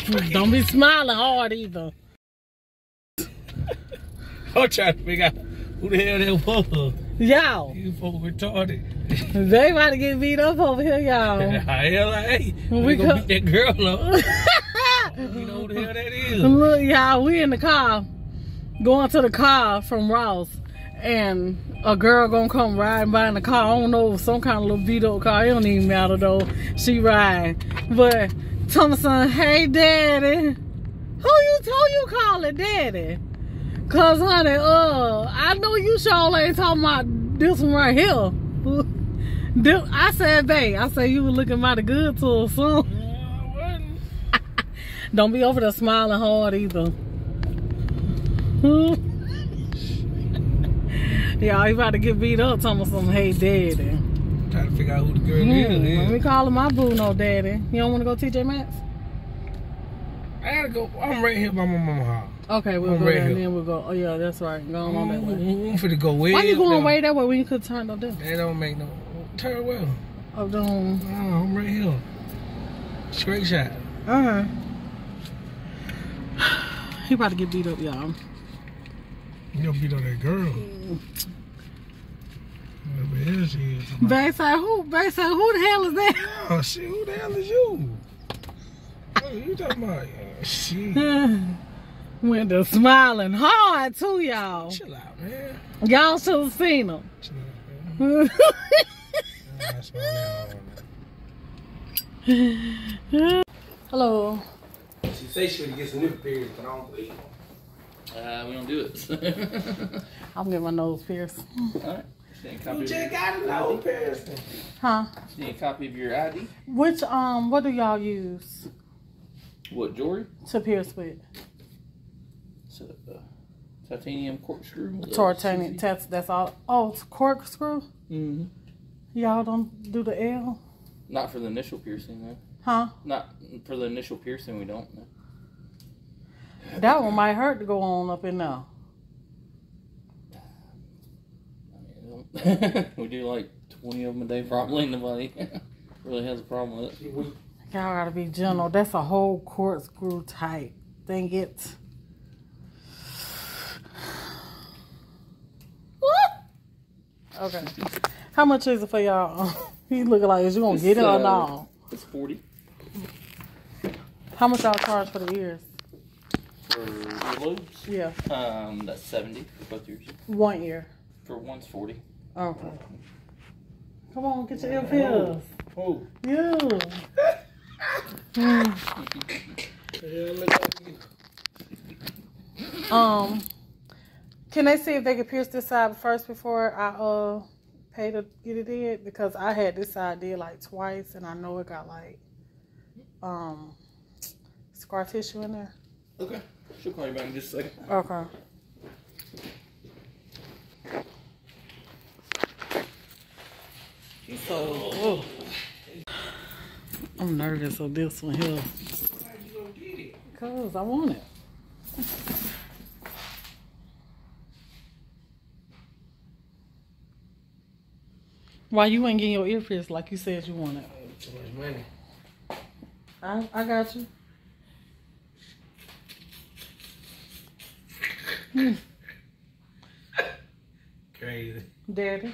Don't be smiling hard either. I'm trying to figure out who the hell that was. Y'all. You folks retarded. They about to get beat up over here, y'all. Hell, hey, we gonna beat that girl up. You know who the hell that is. Look, y'all, we in the car, going to the car from Ross, and a girl gonna come riding by in the car. I don't know, some kind of little beat up car. It don't even matter though. She ride, but Thomason, hey daddy, who you call it daddy? Cause honey, I know you sure ain't talking about this one right here. I said, babe, you were looking mighty good to her son. Don't be over there smiling hard either. Y'all, he about to get beat up talking about some hey daddy. Trying to figure out who the girl is. Let me call him my boo no daddy. You don't want to go TJ Maxx? I gotta go. I'm right here by my mama's house. Okay, we'll go there and then we'll go. Oh yeah, that's right. Go on that way. I'm finna go way. Why you going way that way when you could turn up there? That don't make no turn well. Up down. Oh, I'm right here. Straight shot. Alright. He about to get beat up, y'all. You gonna beat up that girl. Whoever else she is. Babe said, who the hell is that? Oh shit, who the hell is you? What are you talking about? Shit. Went to smiling hard too, y'all. Chill out, man. Y'all should have seen him. Chill out, man. Hello. She say she would get some nipple piercing, but I don't believe her. We don't do it. I'm getting my nose pierced. Alright. You just got a nose piercing. Huh? You need a copy of your ID? Which, what do y'all use What, jewelry? to pierce with? So, titanium corkscrew. Titanium, that's all. Oh, it's corkscrew? Mm-hmm. Y'all don't do the L? Not for the initial piercing, though. Huh? Not for the initial piercing, we don't. No. That one might hurt to go on up in there. I mean, we do like 20 of them a day, probably. Nobody really has a problem with it. Y'all gotta be gentle. That's a whole corkscrew type thing. It's... Okay. How much is it for y'all? He looking like, is you gonna get it or not? It's 40. How much y'all charge for the ears? For earlobes? Yeah. That's 70 for both ears. 1 ear. For one's 40. Okay. Come on, get your ear pills. Oh. Yeah. Can they see if they can pierce this side first before I pay to get it in? Because I had this side did like twice, and I know it got like scar tissue in there. Okay. She'll call you back in just a second. Okay. So, I'm nervous of this one here. Because I want it. Why you ain't getting your ear pierced like you said you wanted? Too much money. I got you. Crazy. Daddy.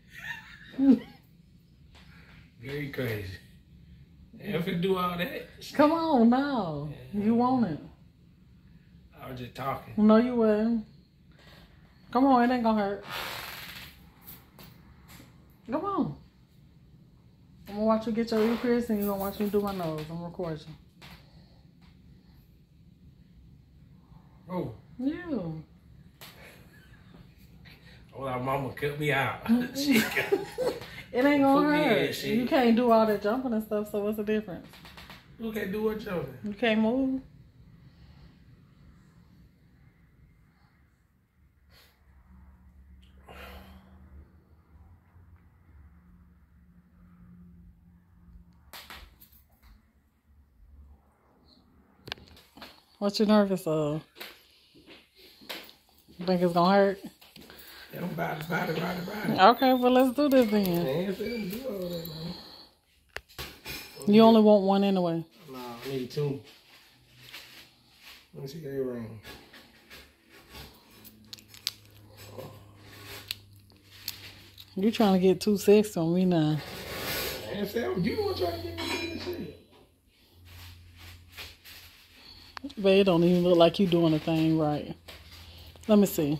Very crazy. If you do all that. Come on now. You want it. I was just talking. No, you wouldn't. Come on, it ain't gonna hurt. Come on. I'm gonna watch you get your ear pierced and you're gonna watch me do my nose. I'm recording. Oh. You. Oh, our mama cut me out. She cut. It ain't gonna hurt. Yeah, You can't do all that jumping and stuff, so what's the difference? Who can't do what jumping? You can't move. What you nervous of? You think it's gonna hurt? I'm about it. Okay, well let's do this then. I ain't finna do all that, man. You only want one anyway. No, I need two. Let me see your earring. You trying to get too sexy on me now. And Sam, you want to try to get me in the shit. But it don't even look like you doing a thing right. Let me see.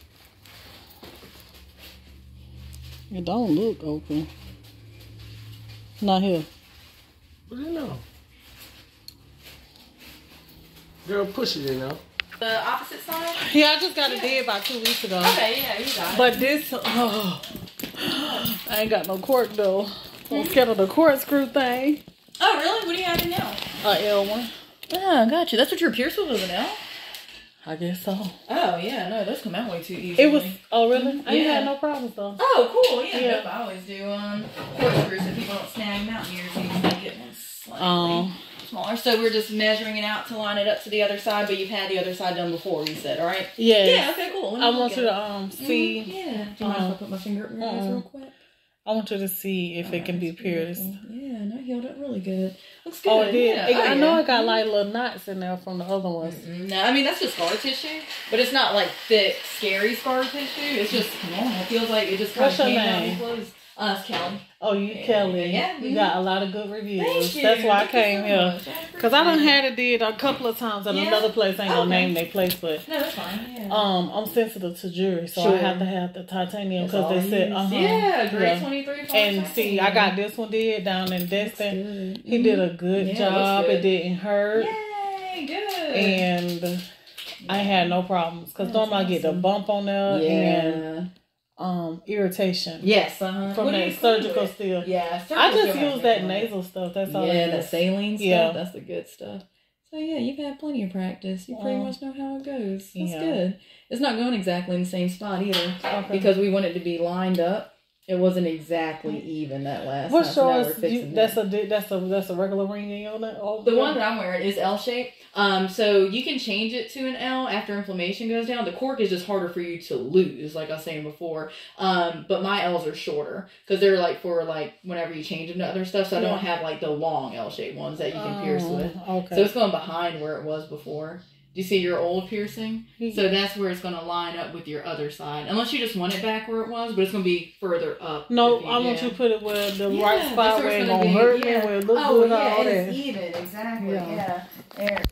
It don't look open. Not here. Put it in. Girl, push it in now. The opposite side? Yeah, I just got it did about 2 weeks ago. Okay, yeah, you got it. But this, oh, I ain't got no cork though. I'm scared of the corkscrew thing. Oh, really? What do you have in now? L1. Oh, gotcha. That's what your pierced with, was it now? I guess so. Oh, yeah, no, those come out way too easily. It was, oh really? I ain't Yeah. had no problems though. Oh, cool. Yeah, Yeah. nope, I always do corkscrews so people don't snag them out in yours. You can get one slightly smaller. So we're just measuring it out to line it up to the other side, but you've had the other side done before, you said, all right? Yeah. Yeah, okay, cool. Let me I look want at you it. to see. Yeah. Do you mind if I put my finger up your nose real quick? I want you to see if it can be pierced. Yeah, no, it healed up really good. Looks good. Oh, it did. Yeah. I know it got like little knots in there from the other ones. No, I mean, that's just scar tissue, but it's not like thick, scary scar tissue. It's just normal. It feels like it just kind What's of your came out name? and closed. It's Kelly. Oh, you Kelly. Yeah. You got a lot of good reviews. Thank you. That's why I Thank you came so here. much. I Because I done appreciate had it did a couple of times at Yeah? another place. I ain't gonna Okay. name their place, but No, that's fine. Yeah. I'm sensitive to jewelry, so Sure. I have to have the titanium That's all because they I said, use. uh-huh. Yeah, grade Yeah. 23. And see, I got this one did down in Destin. He did a good Yeah, it job. looks It good. didn't hurt. Yay, good. And I had no problems because That's normally I get the awesome. bump on there Yeah. and irritation Yes, from that surgical steel. Yeah, I just surgical use that steel. nasal stuff. That's all. Yeah, I that use. saline stuff. Yeah. That's the good stuff. So yeah, you've had plenty of practice. You pretty much know how it goes. That's Yeah. good. It's not going exactly in the same spot either Okay. because we want it to be lined up. It wasn't exactly even that last What's time. So now we're yours? fixing That's that. a regular ring in your neck. Oh, The one that I'm wearing is L shape. So you can change it to an L after inflammation goes down. The cork is just harder for you to lose, like I was saying before. But my L's are shorter because they're like for like whenever you change them to other stuff. So I don't have like the long L shaped ones that you can pierce with. Okay. So it's going behind where it was before. Do you see your old piercing? So that's where it's going to line up with your other side. Unless you just want it back where it was, but it's going to be further up. No, I want you to put it where the right that's spot where where it's it gonna won't be. hurt me, Yeah. where it looks Oh, good, yeah, all it's that. even. Exactly. Yeah. There we go.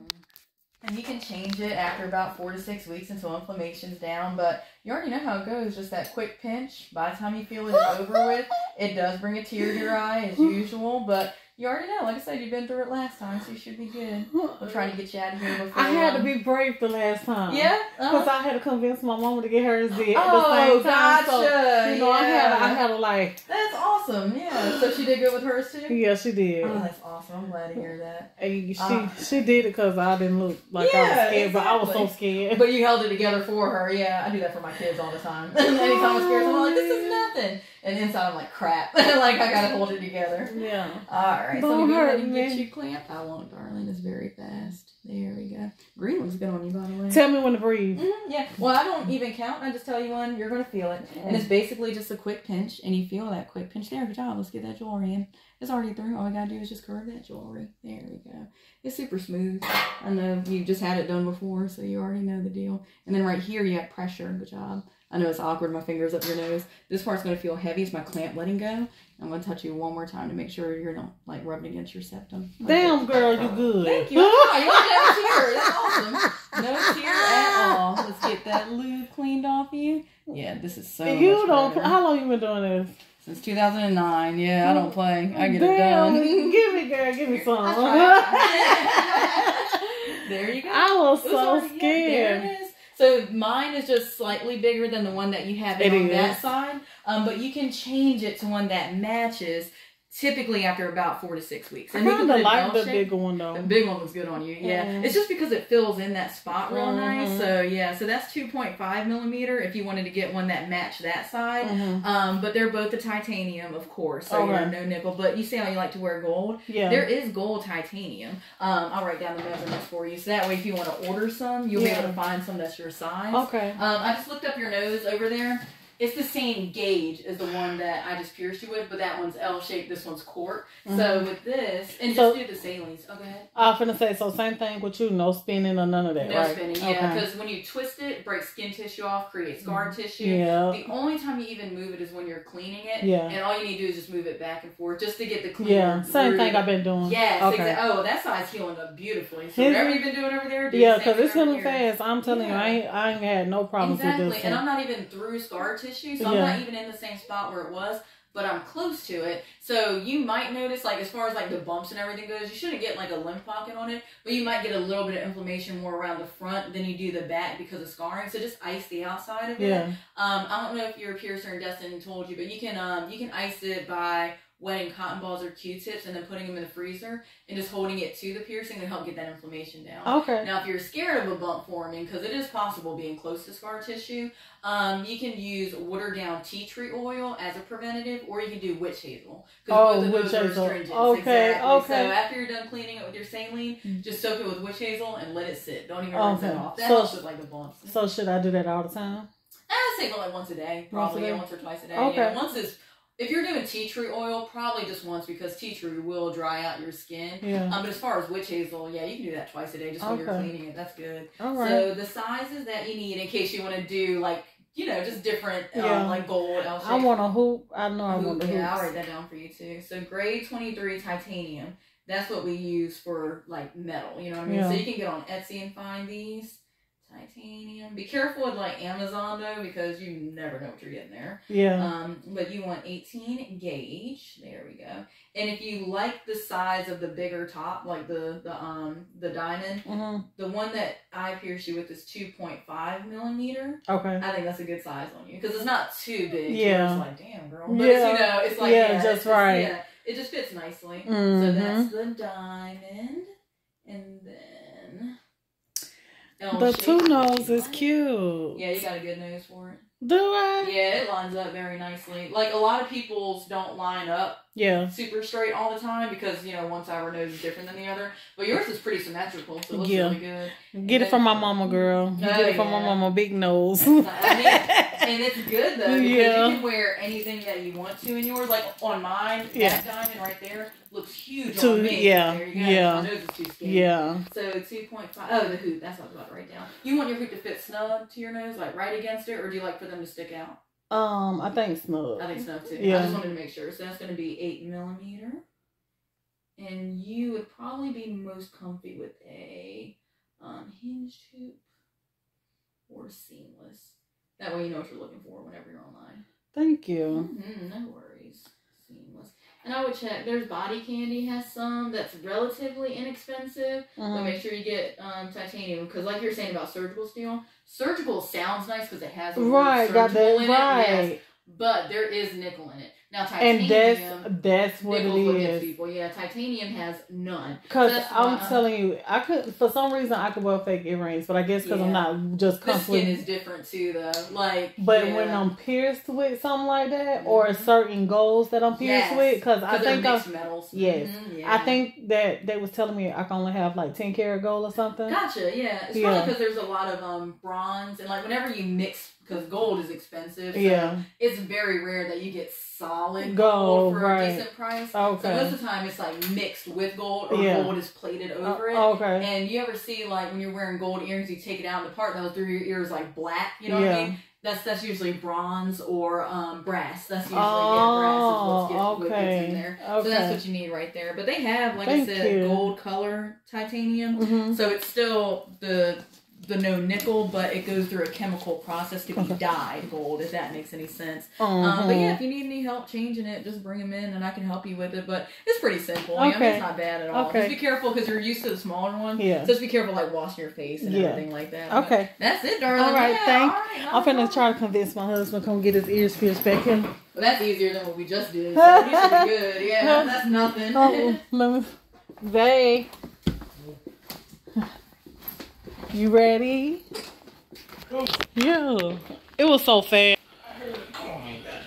And you can change it after about 4 to 6 weeks until inflammation's down. But you already know how it goes. Just that quick pinch. By the time you feel it's over with, it does bring a tear to your eye as usual. But you already know. Like I said, you've been through it last time, so you should be good. We're trying to get you out of here before. I had to be brave the last time. Yeah? Because I had to convince my mama to get hers did at Oh, the same time. gotcha. So, you know, Yeah. I had to like, That's awesome. Yeah. So she did good with hers too? yeah, she did. Oh, that's awesome. I'm glad to hear that. And she did it because I didn't look like I was Yeah, scared, but I was so exactly. scared. But you held it together for her. Yeah, I do that for my kids all the time. Anytime I'm scared, I'm like, this is nothing. And inside I'm like, crap. Like, I gotta hold it together. Yeah. Alright, so Don't we go ahead hurt and me. get you clamped. I won't, darling. It's very fast. There we go. Green looks good on you, by the way. Tell me when to breathe. Yeah. Well, I don't even count. I just tell you when you're going to feel it. And it's basically just a quick pinch. And you feel that quick pinch. There, good job. Let's get that jewelry in. It's already through. All we got to do is just curve that jewelry. There we go. It's super smooth. I know you just had it done before, so you already know the deal. And then right here, you have pressure. Good job. I know it's awkward. My finger's up your nose. This part's going to feel heavy. It's my clamp letting go. I'm going to touch you one more time to make sure you're not, like, rubbing against your septum. Damn, girl, you good. Thank you. Oh, you don't have a tear. That's awesome. No tear at all. Let's get that lube cleaned off you. Yeah, this is so You much don't. better. How long you been doing this? Since 2009. Yeah, I don't play. I get Damn, it done. give me, girl, give me some. There you go. I was It was so already- yeah, scared. there it is. So mine is just slightly bigger than the one that you have It on that is. side. But you can change it to one that matches typically after about 4 to 6 weeks. I And we can kind put of a like the L shape. bigger one though. The big one looks good on you. Yeah. Mhm. It's just because it fills in that spot real nice. Mhm. So yeah, so that's 2.5 millimeter if you wanted to get one that matched that side. Mhm. But they're both the titanium, of course. So Okay. you know, no nickel. But you say how you like to wear gold. Yeah. There is gold titanium. I'll write down the measurements for you. So that way if you want to order some, you'll be able to find some that's your size. Okay. I just looked up your nose over there. It's the same gauge as the one that I just pierced you with, but that one's L-shaped, this one's quart. So with this, and just do the salines. Oh, go ahead. I was finna say, so same thing with you, no spinning or none of that, no right? spinning, yeah, because when you twist it breaks skin tissue off, creates scar tissue. Yeah. The only time you even move it is when you're cleaning it. Yeah. And all you need to do is just move it back and forth just to get the clean. Yeah, same thing I've been doing. Yes, okay. exactly. Oh, that side's healing up beautifully. So whatever you've been doing over there, do yeah, because it's healing fast. I'm telling you, I ain't had no problems with this. And I'm not even through scar tissue, so I'm not even in the same spot where it was, but I'm close to it. So you might notice, like, as far as like the bumps and everything goes, you shouldn't get like a lymph pocket on it, but you might get a little bit of inflammation more around the front than you do the back because of scarring. So just ice the outside of it. Yeah. I don't know if your piercer and Destin told you, but you can ice it by wetting cotton balls or Q-tips and then putting them in the freezer and just holding it to the piercing to help get that inflammation down. Okay. Now, if you're scared of a bump forming, because it is possible being close to scar tissue, you can use watered down tea tree oil as a preventative, or you can do witch hazel. Because both of those are astringents. Okay, exactly. okay. So after you're done cleaning it with your saline, just soak it with witch hazel and let it sit. Don't even rinse it off. That helps with like the bumps. So should I do that all the time? I say like once a day, probably once or twice a day. Okay. Yeah, once is. If you're doing tea tree oil, probably just once because tea tree will dry out your skin. Yeah. But as far as witch hazel, yeah, you can do that twice a day just when you're cleaning it. That's good. All right. So the sizes that you need in case you want to do like, just different like gold. I want a hoop. I know I want a hoop. Yeah, I'll write that down for you too. So grade 23 titanium. That's what we use for like metal. You know what I mean? Yeah. So you can get on Etsy and find these. Titanium. Be careful with like Amazon though, because you never know what you're getting there. Yeah. But you want 18 gauge. There we go. And if you like the size of the bigger top, like the diamond, the one that I pierced you with is 2.5 millimeter. Okay. I think that's a good size on you because it's not too big. Yeah. It's like, damn girl. But it's like just right. Yeah, it just fits nicely. So that's the diamond, and then. The two nose is cute. Yeah, you got a good nose for it. Do I? Yeah, it lines up very nicely. Like, a lot of people's don't line up super straight all the time because, one side of our nose is different than the other. But yours is pretty symmetrical, so it looks really good. Get it from my mama, girl. Get it from my mama, big nose. And it's good, though, because you can wear anything that you want to in yours. Like, on mine, that diamond right there looks huge on me. There you go. My nose is too skinny. Yeah. So 2.5. Oh, the hoop. That's what I was about to write down. You want your hoop to fit snug to your nose, like right against it, or do you like for them to stick out? I think snug. I think snug too. Yeah. I just wanted to make sure. So that's going to be 8 millimeter. And you would probably be most comfy with a hinged hoop or seamless. That way you know what you're looking for whenever you're online. Thank you. No worries. Seamless. And I would check. There's Body Candy has some that's relatively inexpensive. But make sure you get titanium because, like you're saying about surgical steel, surgical sounds nice because it has a word surgical in it. Yes, but there is nickel in it. Now titanium, and that's what it is. People. Yeah, titanium has none. Because I'm telling you, I could for some reason I could wear fake earrings, but I guess because I'm not just comfortable. The skin is different too, though. Like, but when I'm pierced with something like that, or certain golds that I'm pierced with, because I think mixed metals. Yes, I think that they was telling me I can only have like 10 karat gold or something. Gotcha. Yeah, it's probably because there's a lot of bronze and like whenever you mix. Because gold is expensive. So it's very rare that you get solid gold for a decent price. Okay. So most of the time it's like mixed with gold or gold is plated over it. Okay. And you ever see like when you're wearing gold earrings, you take it out and the part that goes through your ears like black, you know what I mean? That's usually bronze or brass. That's usually brass is what gets in there. Okay. So that's what you need right there. But they have, like I said, gold color titanium. So it's still the no nickel, but it goes through a chemical process to be dyed gold, if that makes any sense. But yeah, if you need any help changing it, just bring them in and I can help you with it. But it's pretty simple. I mean, it's not bad at all. Just be careful because you're used to the smaller one. So just be careful like washing your face and everything like that. Okay. But that's it, darling. All right, thanks. I'm finna try to convince my husband to come get his ears pierced back in. Well, that's easier than what we just did. So you should be good. Yeah, that's nothing. Let me... Babe. You ready? Yeah. It was so fast.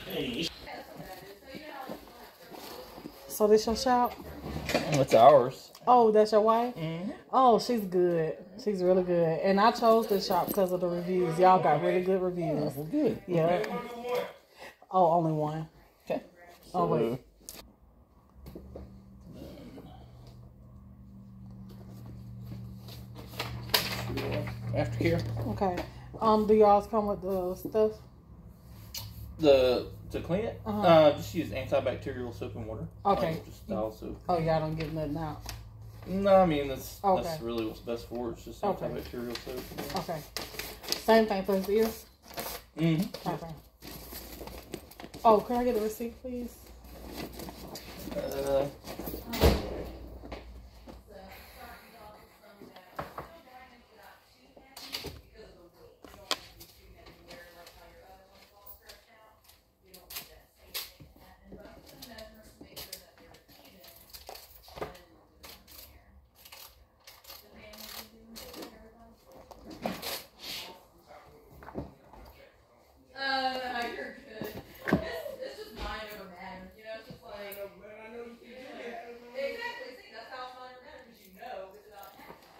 So this your shop? It's ours. Oh, that's your wife? Mm-hmm. Oh, she's good. She's really good. And I chose this shop because of the reviews. Y'all got really good reviews. Well, good. Yeah. Oh, only one. Okay. Oh, wait. Aftercare. Okay. Do y'all come with the stuff? To clean it, just use antibacterial soap and water. Okay. Like just dial soap. Oh, y'all don't get nothing out. No, I mean that's Okay. really what's best for it. It's just Okay. antibacterial soap. Okay. Same thing for his ears? Mm-hmm. Okay. Oh, can I get a receipt, please? You're good. It's just mind over matter. You know, it's just like. Exactly. See, that's how it's mind over matter, because you know it's about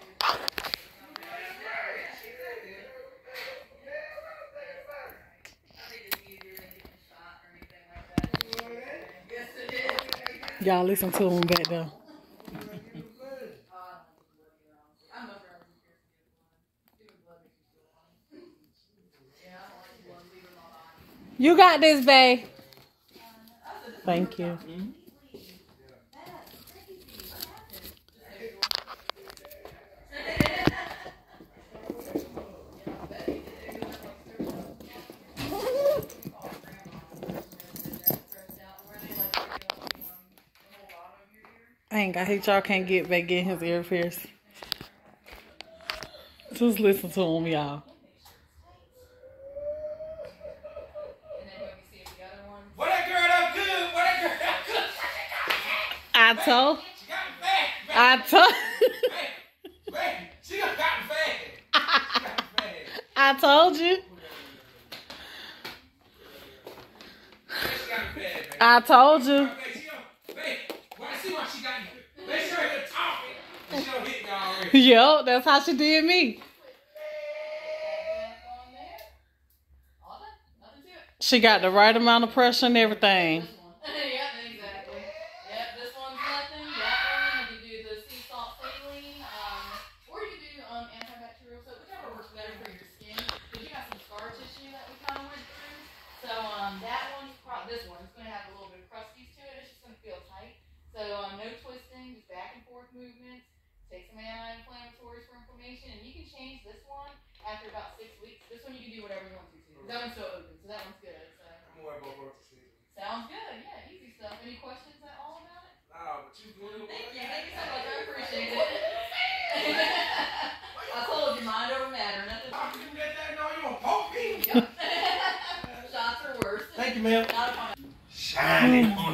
Y'all listen to him back there. You got this, babe. Thank you. I hate y'all can't get back in his ear pierced. Just listen to him, y'all. What that girl up good? What that girl up good? I told. She got me fat. I told. Man, she got me fat. She got me fat. I told you. She got me fat, man. I told you. Hey, why see why she got me? Make sure you're talking. And she don't hit me already. Yup, that's how she did me. She got the right amount of pressure and everything. Yeah, exactly. Yep, this one's nothing. That one, you do the sea salt saline, or you do antibacterial soap, whichever works better for your skin. Because you got some scar tissue that we kind of went through. So that one's this one's going to have a little bit of crusties to it. It's just going to feel tight. So no twisting, just back and forth movements. Take some anti-inflammatories for inflammation, and you can change this one after about 6 weeks. This one you can do whatever you want to. That one's still open, so that one's good. So. Sounds good. Yeah, easy stuff. Any questions at all about it? Nah, but you good. Thank you. Thank you so much. I appreciate it. I told you, mind over matter. Nothing. You let that know you don't poke me. Yep. Shots are worse. Thank you, ma'am. Not a problem. Shining on.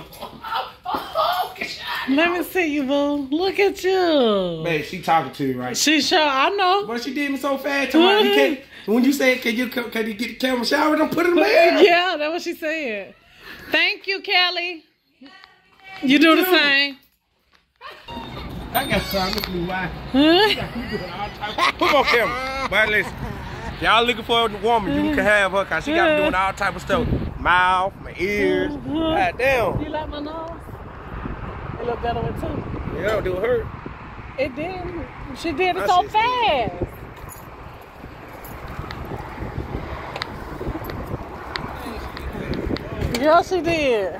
Let me see you, boo. Look at you. Man, she talking to you, right? She sure, I know. But she did me so fast. You can't. When you say, can you get the camera shower? Don't put it in my hair. Yeah, that's what she said. Thank you, Kelly. You do the same. I got time. Look at me, why? Huh? Put on camera. But listen, y'all looking for a woman, you can have her, because she got me doing all type of stuff. Mouth, my ears. God damn. You like my nose? It look better with two. Yeah, do it hurt. It did. She did it That so shit's fast. Yeah, she did.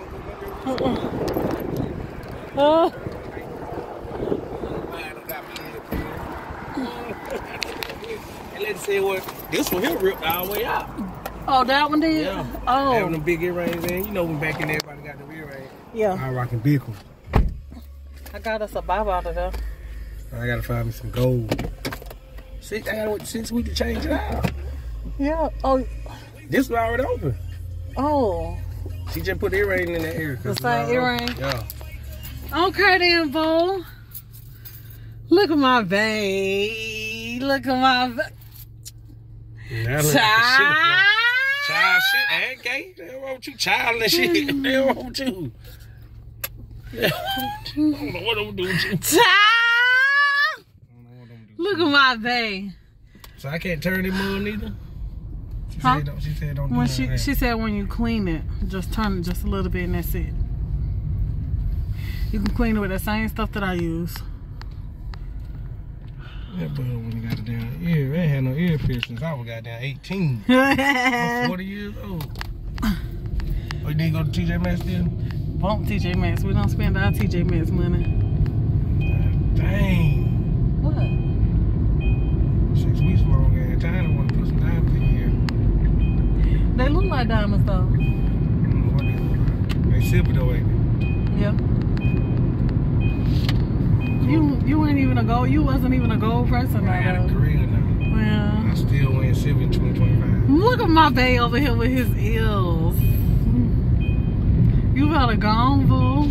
And let's say what this one here ripped all the way out. Oh, that one did? Yeah. Oh. Having them big earrings in. You know when back in there everybody got the earrings. Yeah. I rocking big ones. I got us a bob out of there. I gotta find me some gold. See, I gotta wait 6 weeks to change it out. Yeah. Oh. This was already open. Oh. She just put the earring in the ear. The same earring? Yeah. Okay then, Bo. Look at my babe. Look at my child. Child shit. I ain't gay. They don't want you child and shit. They don't want you. I don't know what I'm doing. Child! Look at my bae. So I can't turn it more neither? Huh? She said don't do When that. she said when you clean it, just turn it just a little bit and that's it. You can clean it with the same stuff that I use. That brother when he got a damn ear. I ain't had no ear piercings. I was goddamn 18. I'm 40 years old. Oh, you didn't go to TJ Maxx then? Bump TJ Maxx. We don't spend our TJ Maxx money. Dang. What? 6 weeks long ass time. I want to put some diamonds in here. They look like diamonds though. I don't know what they look like. They silver though, ain't they? Yeah. You ain't even a gold. You wasn't even a gold person. I got a career now. Well, I still win silver in 2025. look at my bae over here with his eels. You got a gone, boo.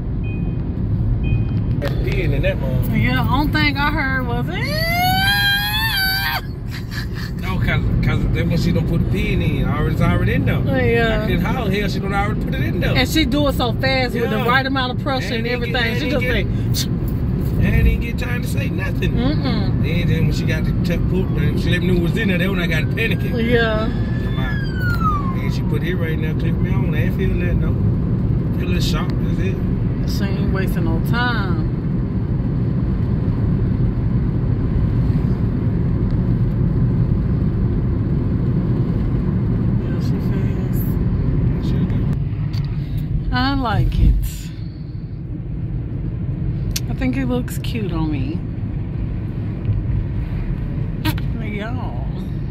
That's peeing in that mom. Yeah, only thing I heard was No, cause that when she don't put the pin in, it's already in there. yeah. Then how the hell she don't already put it in there? And she do it so fast with the Yeah. right amount of pressure and everything. She just like, And I didn't get time to say nothing. mm-mm. Then when she got the she let me know what was in there. That's when I got panicking. Yeah. And she put it right now, click me on. I ain't feeling that no. Feel a little shock. That's it. She ain't wasting no time. Yeah, she fast. I like it. I think it looks cute on me. Y'all.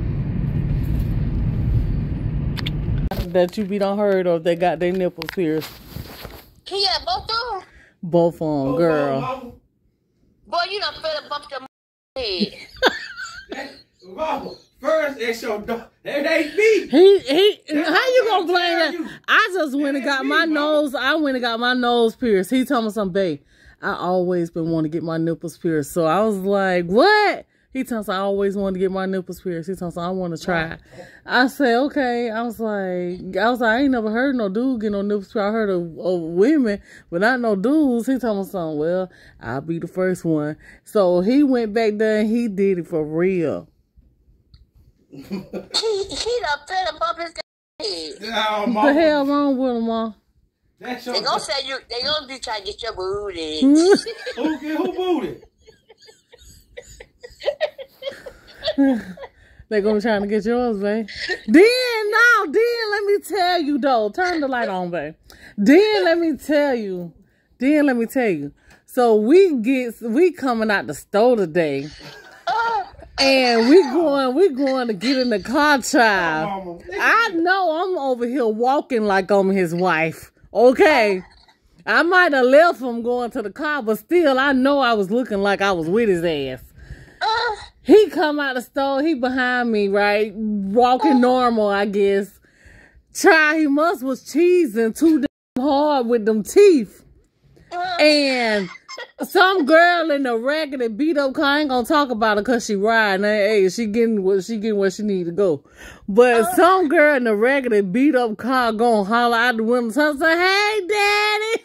That you be done heard of, they got their nipples pierced. Yeah, both of them. Both of them, girl. Boy, you done fed up your head. Mama, first it's your dog. It ain't me. How you gonna blame that? I just went and got my nose. I went and got my nose pierced. He told me something, babe. I always been wanting to get my nipples pierced. So I was like, what? He told me I always wanted to get my nipples pierced. He told me I want to try it. I said, okay. I was like, I ain't never heard no dude get no nipples pierced. I heard of women, but not no dudes. He told me something, well, I'll be the first one. So he went back there and he did it for real. He done fed up his head. What the hell wrong with him, Mom? They gonna say they gonna be trying to get your booty. Who booty? They gonna try to get yours, babe. Then let me tell you though. Turn the light on, babe. Then let me tell you. So we coming out the store today. And we going to get in the car, child. I know I'm over here walking like I'm his wife. Okay. I might have left him going to the car, but still I know I was looking like I was with his ass. He come out the store, he behind me, right? Walking normal, I guess. Child, he was cheesing too damn hard with them teeth. And some girl in a raggedy beat up car, I ain't gonna talk about her cause she riding. Hey, she getting where she need to go. But some girl in a raggedy beat up car gonna holler out the window and say, hey daddy.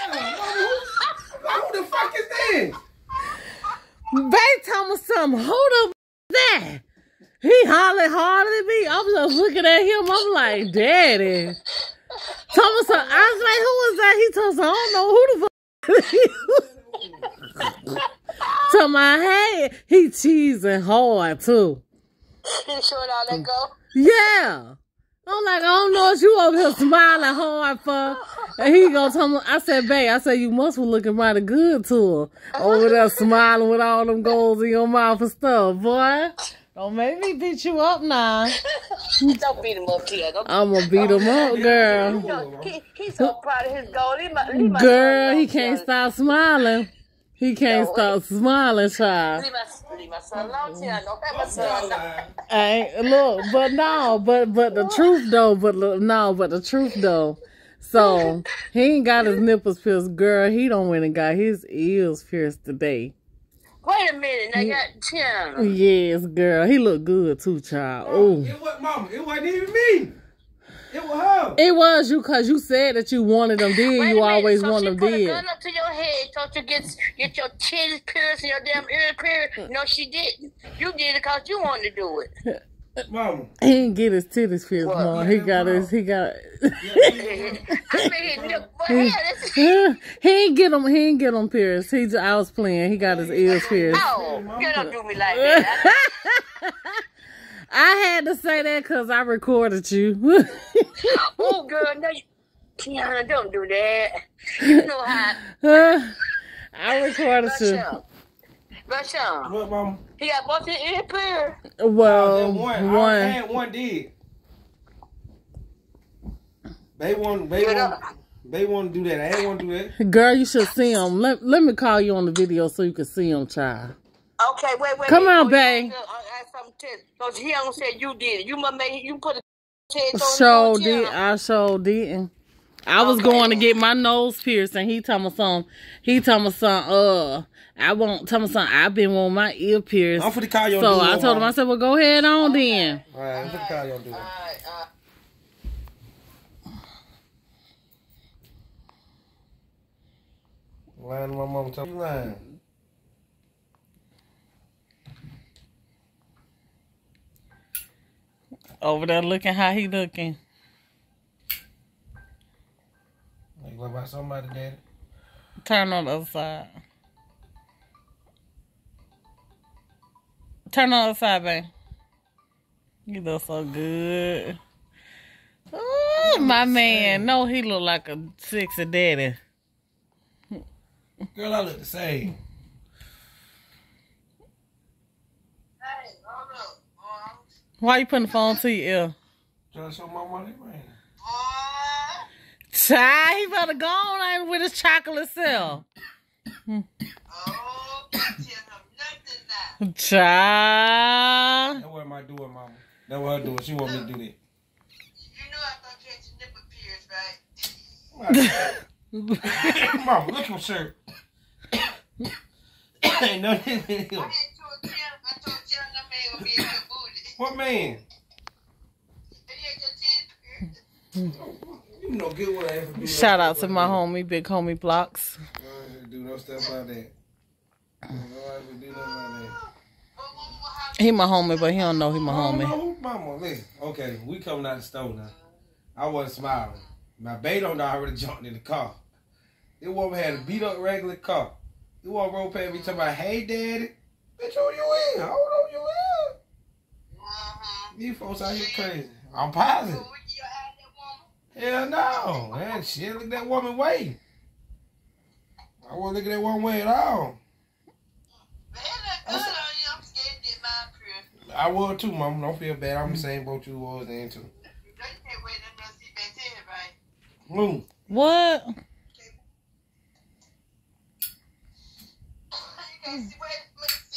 Who the fuck is this? Babe told me something. Who the that? He hollered harder than me. I was just looking at him. I'm like, daddy. Told me something. I was like, who was that? He told me, I don't know who the fuck. Told me, hey, he cheesing hard too. You sure all that go? Yeah. I'm like, I don't know what you over here smiling hard for. And he gonna tell me, I said, babe, you must be looking mighty good to her. Over there smiling with all them goals in your mouth and stuff, boy. Don't make me beat you up now. Don't beat him up, kid. I'm gonna beat him up, girl. He's so proud of his goal. Girl, he can't stop smiling. He can't stop smiling, child. Leave my son alone, Tia. Don't have my son. Look, but the truth though. So he ain't got his nipples pierced, girl. He don't went and got his ears pierced today. Wait a minute, I got Tim. Yes, girl. He look good too, child. Oh, It wasn't even me. It was her. It was you because you said that you wanted them dead. Wait You a minute, always so wanted she them put a dead. gun up to your head so you get your titties pierced and your damn ear pierced. No, she didn't. You did it because you wanted to do it. Mama. He didn't get his titties pierced, What? Mom. He got. I mean, look, but hell, this He ain't get them. He ain't get them pierced. I was playing. He got his ears pierced. oh, you don't do me like that. I had to say that because I recorded you. Oh, girl, no, Tiana, don't do that. You know how. I recorded you. Rashawn, What, mama? he got both his ear pierced. Well, One. I one. had one did. They want to do that. I ain't want to do that. Girl, you should see him. Let me call you on the video so you can see him, child. Okay, wait. Come on, Oh, babe. I something to tell you. Because he don't say you did it. You must make you put a head on Sure the did. I sure didn't. I was Okay. going to get my nose pierced, and he told me something. I've been wanting my ear pierced. I'm finna call you on So do I that, told him, mama. I said, well, go ahead on then. All right, I'm finna call you on do that. Lying to my mama, tell me lying. Over there looking how he looking. Like, what about somebody, daddy? Turn on the other side. Turn on the other side, babe. You look so good. Oh, my man. No, he look like a sexy daddy. Girl, I look the same. Why you putting the phone to your ear? Trying to show my money, man. Child, he better go on with his chocolate self. Child. That's what am I doing, mama? That's what her doing. She want me to do that. You know I thought you had your nipple pierced, right? Mama, look at my shirt. Ain't nothing in here. I told Tiana that man gonna be in your booty. What man? And he had your titties pierced. You know good what I ever do. Shout out to my homie, Big Homie Blocks. Do no stuff like that. No, I would do nothing like that. He my homie, but he don't know he my homie. No, mama, listen. Okay, we coming out the store now. I wasn't smiling. My baby don't already jumped in the car. This woman had a beat up regular car. This woman roll past me talking about, hey, daddy. Bitch, who you in? Hold on, you in? These folks out here crazy. I'm positive. Hell no. Man, shit, look at that woman way. I won't look at that one way at all. I was too, mama. Don't feel bad. I'm the same boat you was then too. Move. What? You can't see, wait,